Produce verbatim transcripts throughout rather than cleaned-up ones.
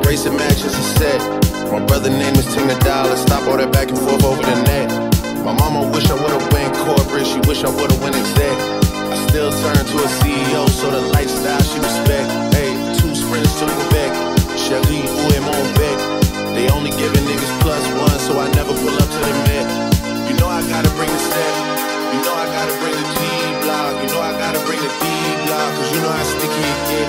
bracelet matches a set. My brother name is Tina Dollar. Stop all that back and forth over the net. My mama wish I would've went corporate. She wish I would've went exec. I still turn to a C E O, so the lifestyle she respect. Hey, two sprints to Quebec. Cherie ou et mon bec. They only giving niggas plus one, so I never pull up to the Met. You know I gotta bring the step. You know I gotta bring the G block. You know I gotta bring the D block. Cause you know how sticky it get.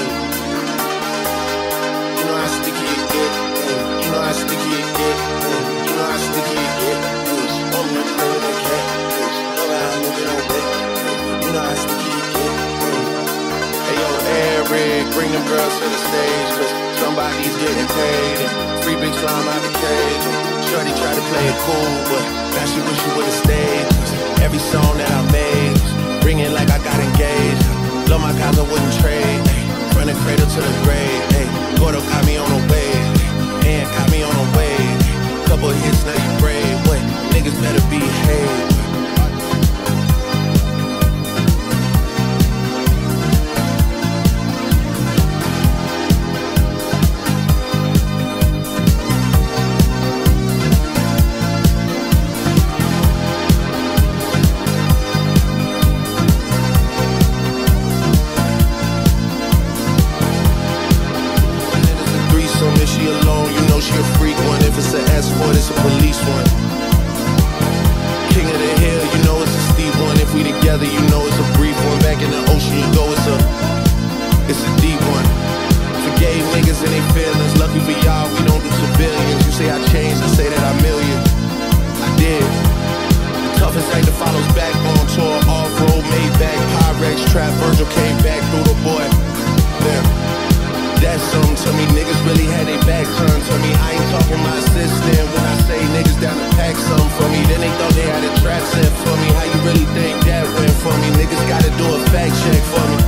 You know how sticky it get. You know how sticky it get. You know how sticky it get. I'm not playing with that cat. You know how I'm moving on that. You know how sticky it get. Hey yo, Eric, bring them girls to the stage. Cause somebody's getting paid. And free big slime out the cage. Shorty tried to play it cool, but now she wish she would've stayed. Cause every song that I made, ringing like I got engaged. Love my guys, I wouldn't trade. Ay, from the cradle to the grave. Ay, Gordo got me on the way. And got me on the way. Couple hits, now you brave. What? Niggas better behave. If she alone, you know she a freak one. If it's an escort, it's a police one. King of the hill, you know it's a steep one. If we together, you know it's a brief one. Back in the ocean, you go, it's a, it's a deep one. Forgave niggas and they feelings. Lucky for y'all, we don't do civilians. You say I changed, I say that I million. I did. The toughest actor follows back on tour. Off-road, made back, Pyrex, trap, Virgil came back through the boy. Yeah. That's something to me, niggas really had their back turned to me. I ain't talking my assistant when I say niggas down to pack something for me. Then they thought they had a trap set for me. How you really think that went for me? Niggas gotta do a fact check for me.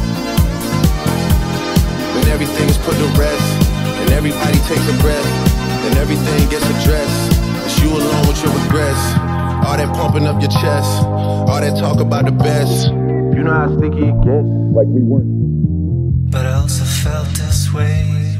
When everything is put to rest, and everybody takes a breath, and everything gets addressed, it's you alone with your regrets. All that pumping up your chest, all that talk about the best. You know how sticky it gets. Like we weren't. But I also felt this way